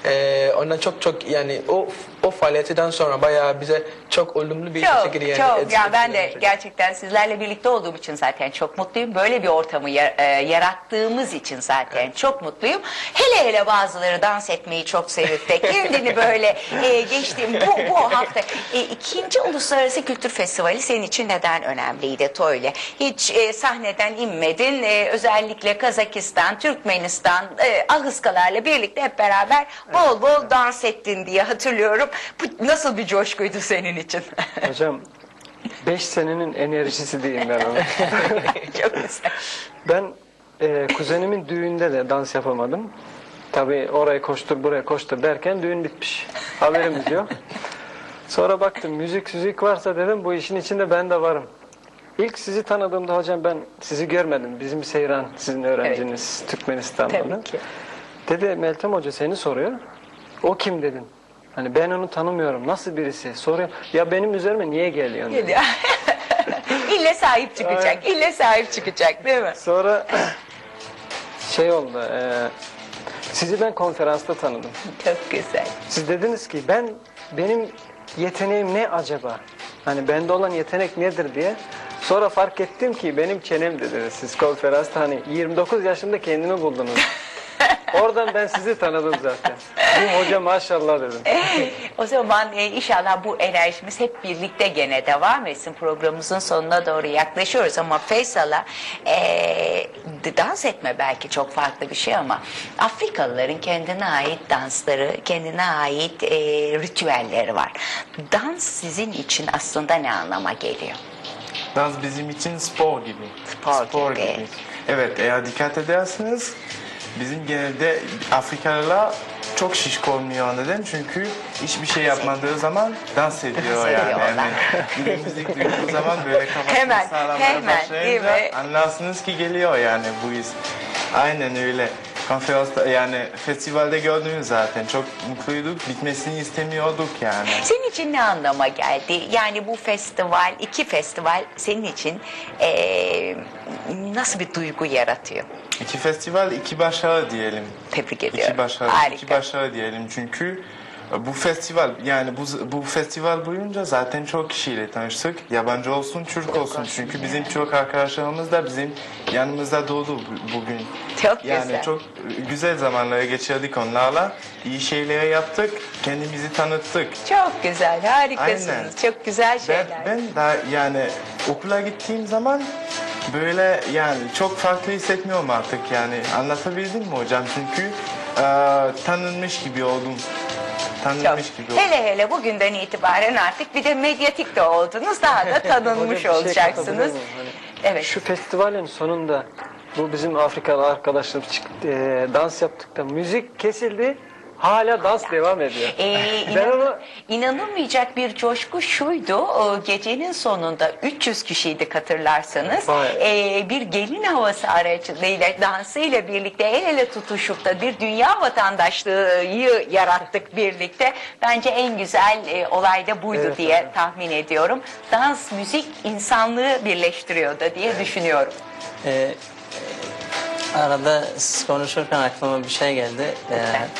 e, ondan çok çok yani o o faaliyetten sonra bayağı bize çok olumlu bir Çok şekilde yani çok et- yani ben de etkilemiş. gerçekten sizlerle birlikte olduğum için zaten çok mutluyum. Böyle bir ortamı ya- e, yarattığımız için zaten çok mutluyum. Hele hele bazıları dans etmeyi çok sevip de kendini böyle e, geçtiğim bu, bu hafta e, ikinci Uluslararası Kültür Festivali senin için neden önemliydi Toyle? Hiç e, sahneden inmedin. E, özellikle Kazakistan, Türkmenistan, e, Ahıskalarla birlikte hep beraber bol bol dans ettin diye hatırlıyorum. Bu nasıl bir coşkuydu senin için? Hocam beş senenin enerjisi diyeyim ben ona. Çok güzel. Ben e, kuzenimin düğünde de dans yapamadım. Tabii oraya koştur buraya koştur derken düğün bitmiş. Haberimiz yok. Sonra baktım müzik müzik varsa dedim bu işin içinde ben de varım. İlk sizi tanıdığımda hocam ben sizi görmedim. Bizim Seyran sizin öğrenciniz Türkmenistan'da. Tabii ki. Dedi Meltem Hoca seni soruyor. O kim dedin? Hani ben onu tanımıyorum. Nasıl birisi? Soruyor. Ya benim üzerime niye geliyorsun? dedi. Geliyor. İlle sahip çıkacak. İlle sahip çıkacak değil mi? Sonra şey oldu. E, sizi ben konferansta tanıdım. Çok güzel. Siz dediniz ki ben benim yeteneğim ne acaba? Hani bende olan yetenek nedir diye. Sonra fark ettim ki benim çenem dediniz. Siz konferansta hani yirmi dokuz yaşında kendimi buldunuz. Oradan ben sizi tanıdım zaten. Bu hoca maşallah dedim. O zaman e, inşallah bu enerjimiz hep birlikte gene devam etsin. Programımızın sonuna doğru yaklaşıyoruz ama Feysal'a e, dans etme belki çok farklı bir şey ama Afrikalıların kendine ait dansları, kendine ait e, ritüelleri var. Dans sizin için aslında ne anlama geliyor? Dans bizim için spor gibi. Spor gibi. Evet, eğer dikkat ederseniz bizim genelde Afrikalılar çok şişko olmuyor neden? Çünkü hiçbir şey yapmadığı zaman dans ediyor Dans yani. ediyorlar. yani bir müzik duyduğu zaman böyle kafasını Hemen, sağlamaya hemen, başlayınca değil mi? anlarsınız ki geliyor yani bu iş. Aynen öyle. Konferansta yani festivalde gördünüz zaten. Çok mutluyduk. Bitmesini istemiyorduk yani. Senin için ne anlama geldi? Yani bu festival, iki festival senin için eee, nasıl bir duygu yaratıyor? İki festival, iki başarı diyelim. Tebrik ediyorum. İki başarı, Harika. iki başarı diyelim çünkü bu festival yani bu bu festival boyunca zaten çok kişiyle tanıştık. Yabancı olsun, Türk olsun. Çünkü bizim Türk arkadaşlarımız da bizim yanımızda doğdu bu- bugün. Çok yani güzel. çok güzel zamanları geçirdik onlarla. İyi şeyler yaptık, kendimizi tanıttık. Çok güzel, harikasınız. Aynen. Çok güzel Ben, şeyler. ben daha yani okula gittiğim zaman böyle yani çok farklı hissetmiyorum artık yani anlatabildim mi hocam? Çünkü e, tanınmış gibi oldum. tanınmış Çok. gibi oldu. Hele hele bugünden itibaren artık bir de medyatik de oldunuz. Daha da tanınmış Hocam bir şey olacaksınız. katabilir miyim? Hani Evet. Şu festivalin sonunda bu bizim Afrikalı arkadaşlarımız çıktı, e, dans yaptık da müzik kesildi. Hala dans devam ediyor. Ee, Ben inan- onu inanılmayacak bir coşku şuydu. O gecenin sonunda üç yüz kişiydik hatırlarsanız. Vay. Ee, bir gelin havası aracılığıyla dansıyla birlikte el ele tutuşup da bir dünya vatandaşlığı yarattık birlikte. Bence en güzel e, olay da buydu Evet, diye evet. tahmin ediyorum. Dans, müzik insanlığı birleştiriyordu diye düşünüyorum. Ee, arada siz konuşurken aklıma bir şey geldi. Ee,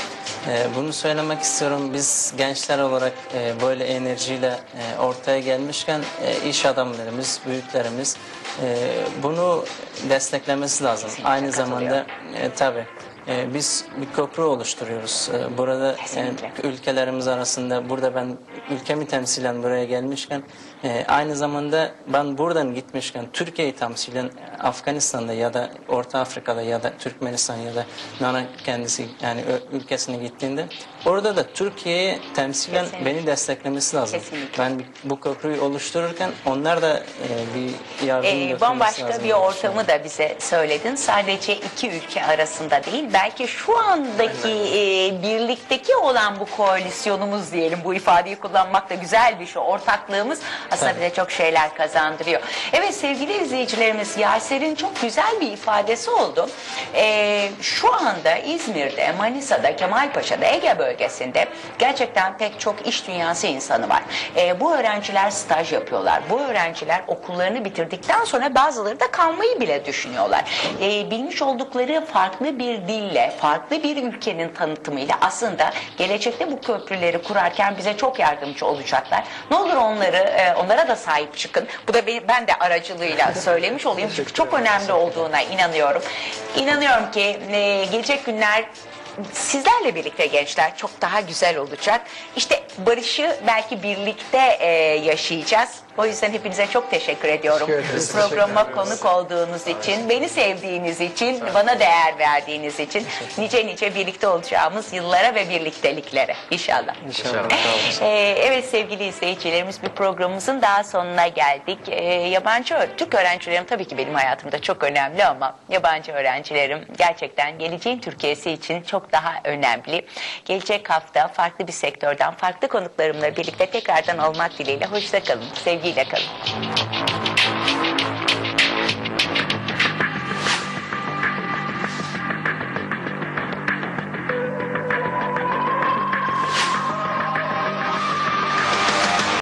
e, bunu söylemek istiyorum. Biz gençler olarak e, böyle enerjiyle e, ortaya gelmişken e, iş adamlarımız, büyüklerimiz e, bunu desteklemesi lazım. Aynı zamanda e, tabii. e, biz bir köprü oluşturuyoruz. E, burada Kesinlikle. e, ülkelerimiz arasında, burada ben ülkemi temsilen buraya gelmişken e, aynı zamanda ben buradan gitmişken Türkiye'yi temsilen Afganistan'da ya da Orta Afrika'da ya da Türkmenistan ya da Nana kendisi yani ö- ülkesine gittiğinde orada da Türkiye'yi temsilen Kesinlikle. beni desteklemesi lazım. Kesinlikle. Ben bir- bu köprüyü oluştururken onlar da e, bir yardım Ee, götürmesi bambaşka lazım bir diye ortamı da bize söyledin. Sadece iki ülke arasında değil, belki şu andaki e, birlikteki olan bu koalisyonumuz diyelim, bu ifadeyi kullanmak da güzel bir şey. Ortaklığımız aslında Tabii. bize çok şeyler kazandırıyor. Evet sevgili izleyicilerimiz, Yaser'in çok güzel bir ifadesi oldu. Ee, şu anda İzmir'de, Manisa'da, Kemalpaşa'da, Ege bölgesinde gerçekten pek çok iş dünyası insanı var. Ee, bu öğrenciler staj yapıyorlar. Bu öğrenciler okullarını bitirdikten sonra bazıları da kalmayı bile düşünüyorlar. Ee, bilmiş oldukları farklı bir dille, farklı bir ülkenin tanıtımıyla aslında gelecekte bu köprüleri kurarken bize çok yardımcı olacaklar. Ne olur onları, e, onlara da sahip çıkın. Bu da ben, ben de aracılığıyla söylemiş olayım. Çünkü çok önemli olduğuna inanıyorum. İnanıyorum ki e, gelecek günler sizlerle birlikte gençler çok daha güzel olacak. İşte barışı belki birlikte e, yaşayacağız. O yüzden hepinize çok teşekkür ediyorum. Teşekkür ederiz. Programa Teşekkür ederiz. konuk olduğunuz için, beni sevdiğiniz için, bana değer verdiğiniz için nice nice birlikte olacağımız yıllara ve birlikteliklere inşallah. inşallah. Ee, evet sevgili izleyicilerimiz, bir programımızın daha sonuna geldik. Ee, yabancı ö- Türk öğrencilerim tabii ki benim hayatımda çok önemli ama yabancı öğrencilerim gerçekten geleceğin Türkiye'si için çok daha önemli. Gelecek hafta farklı bir sektörden farklı konuklarımla birlikte tekrardan olmak dileğiyle hoşça kalın, sevgiyle kalın.